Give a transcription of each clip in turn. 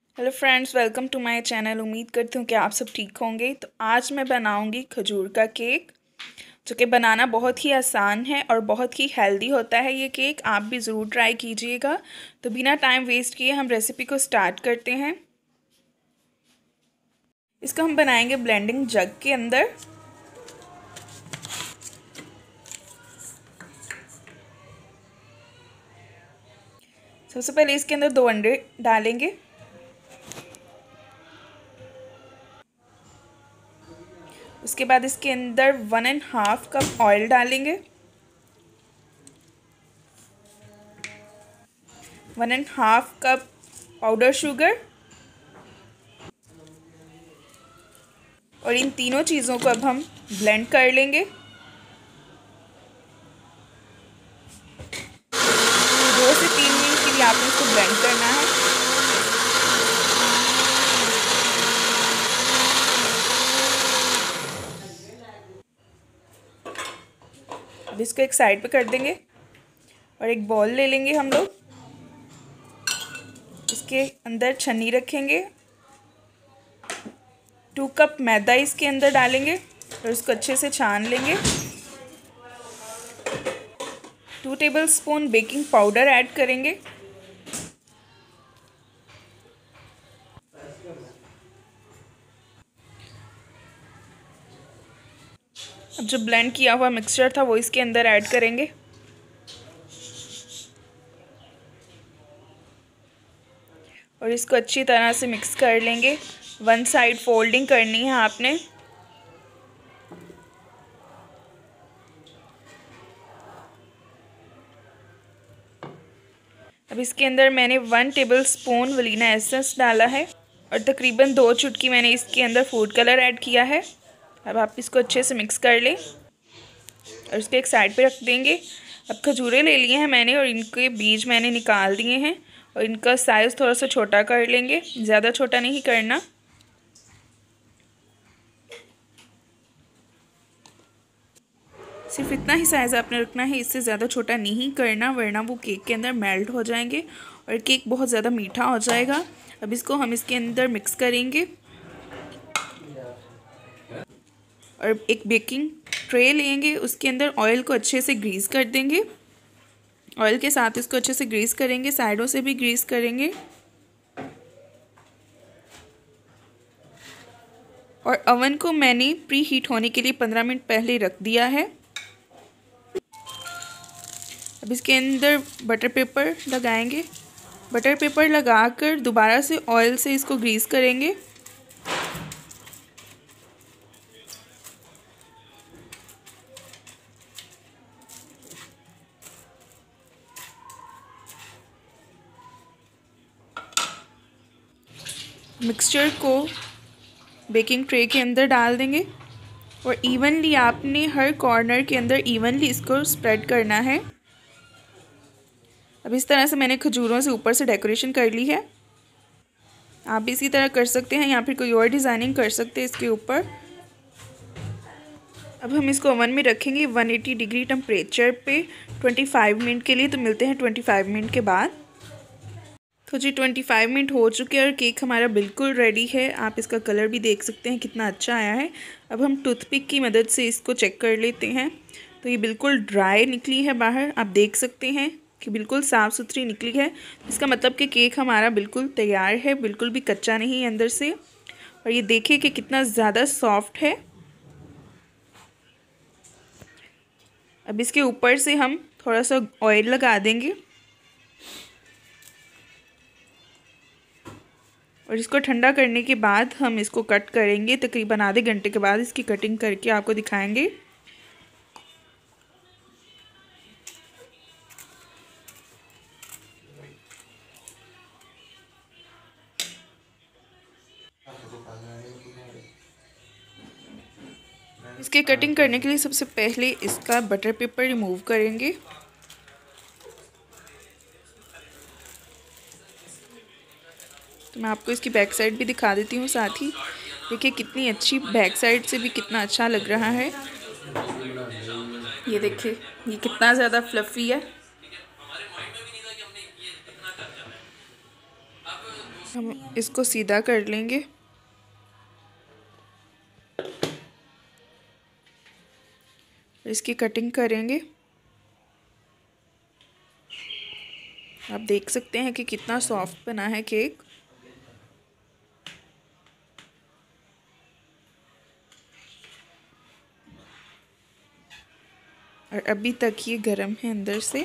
Hello friends, welcome to my channel. उम्मीद करती हूँ कि आप सब ठीक होंगे। तो आज मैं बनाऊंगी खजूर का केक, जो कि बनाना बहुत ही आसान है और बहुत ही हेल्दी होता है। ये केक आप भी ज़रूर ट्राई कीजिएगा। तो बिना टाइम वेस्ट किए हम रेसिपी को स्टार्ट करते हैं। इसको हम बनाएंगे ब्लेंडिंग जग के अंदर। सबसे पहले इसके अंदर 2 अंडे डालेंगे। उसके बाद इसके अंदर 1.5 कप ऑयल डालेंगे। 1.5 कप पाउडर शुगर। और इन तीनों चीज़ों को अब हम ब्लेंड कर लेंगे। 2 से 3 मिनट के लिए आपने इसको ब्लेंड करना है। अब इसको एक साइड पे कर देंगे और एक बॉल ले लेंगे हम लोग। इसके अंदर छन्नी रखेंगे। 2 कप मैदा इसके अंदर डालेंगे और इसको अच्छे से छान लेंगे। 2 टेबलस्पून बेकिंग पाउडर ऐड करेंगे। अब जो ब्लेंड किया हुआ मिक्सचर था वो इसके अंदर ऐड करेंगे। और इसको अच्छी तरह से मिक्स कर लेंगे। 1 साइड फोल्डिंग करनी है आपने। अब इसके अंदर मैंने 1 टेबलस्पून वनीला एसेंस डाला है और तकरीबन 2 चुटकी मैंने इसके अंदर फूड कलर ऐड किया है। अब आप इसको अच्छे से मिक्स कर लें और इसको एक साइड पे रख देंगे। अब खजूरें ले लिए हैं मैंने और इनके बीज मैंने निकाल दिए हैं और इनका साइज़ थोड़ा सा छोटा कर लेंगे, ज़्यादा छोटा नहीं करना। सिर्फ इतना ही साइज़ आपने रखना है, इससे ज़्यादा छोटा नहीं करना, वरना वो केक के अंदर मेल्ट हो जाएंगे और केक बहुत ज़्यादा मीठा हो जाएगा। अब इसको हम इसके अंदर मिक्स करेंगे और एक बेकिंग ट्रे लेंगे। उसके अंदर ऑयल को अच्छे से ग्रीस कर देंगे। ऑयल के साथ इसको अच्छे से ग्रीस करेंगे, साइडों से भी ग्रीस करेंगे। और अवन को मैंने प्री हीट होने के लिए 15 मिनट पहले रख दिया है। अब इसके अंदर बटर पेपर लगाएंगे। बटर पेपर लगाकर दोबारा से ऑयल से इसको ग्रीस करेंगे। मिक्सचर को बेकिंग ट्रे के अंदर डाल देंगे और इवनली आपने हर कॉर्नर के अंदर इवनली इसको स्प्रेड करना है। अब इस तरह से मैंने खजूरों से ऊपर से डेकोरेशन कर ली है। आप भी इसी तरह कर सकते हैं या फिर कोई और डिज़ाइनिंग कर सकते हैं इसके ऊपर। अब हम इसको ओवन में रखेंगे 180 डिग्री टेम्परेचर पे 25 मिनट के लिए। तो मिलते हैं 25 मिनट के बाद। तो जी 25 मिनट हो चुके हैं और केक हमारा बिल्कुल रेडी है। आप इसका कलर भी देख सकते हैं कितना अच्छा आया है। अब हम टूथपिक की मदद से इसको चेक कर लेते हैं। तो ये बिल्कुल ड्राई निकली है बाहर, आप देख सकते हैं कि बिल्कुल साफ़ सुथरी निकली है। इसका मतलब कि केक हमारा बिल्कुल तैयार है, बिल्कुल भी कच्चा नहीं है अंदर से। और ये देखिए कि कितना ज़्यादा सॉफ्ट है। अब इसके ऊपर से हम थोड़ा सा ऑयल लगा देंगे और इसको ठंडा करने के बाद हम इसको कट करेंगे। तकरीबन आधे घंटे के बाद इसकी कटिंग करके आपको दिखाएंगे। इसके कटिंग करने के लिए सबसे पहले इसका बटर पेपर रिमूव करेंगे। तो मैं आपको इसकी बैक साइड भी दिखा देती हूँ साथ ही। देखिए कितनी अच्छी, बैक साइड से भी कितना अच्छा लग रहा है। ये देखिए ये कितना ज़्यादा फ्लफ़ी है। हम इसको सीधा कर लेंगे। इसकी कटिंग करेंगे। आप देख सकते हैं कि कितना सॉफ्ट बना है केक। और अभी तक ये गर्म है अंदर से।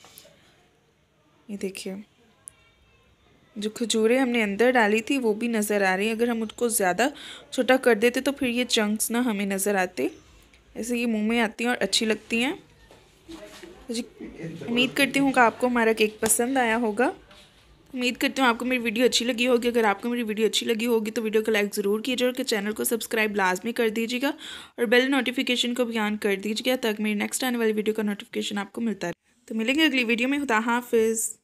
ये देखिए, जो खजूरें हमने अंदर डाली थी वो भी नज़र आ रही है। अगर हम उसको ज़्यादा छोटा कर देते तो फिर ये चंक्स ना हमें नज़र आते। ऐसे ये मुंह में आती हैं और अच्छी लगती हैं। जी, उम्मीद करती हूँ कि आपको हमारा केक पसंद आया होगा। उम्मीद करती हूँ आपको मेरी वीडियो अच्छी लगी होगी। अगर आपको मेरी वीडियो अच्छी लगी होगी तो वीडियो को लाइक ज़रूर कीजिएगा और चैनल को सब्सक्राइब लाजमी कर दीजिएगा और बेल नोटिफिकेशन को भी ऑन कर दीजिएगा ताकि मेरी नेक्स्ट आने वाली वीडियो का नोटिफिकेशन आपको मिलता रहे। तो मिलेंगे अगली वीडियो में। खुदा हाफिज़।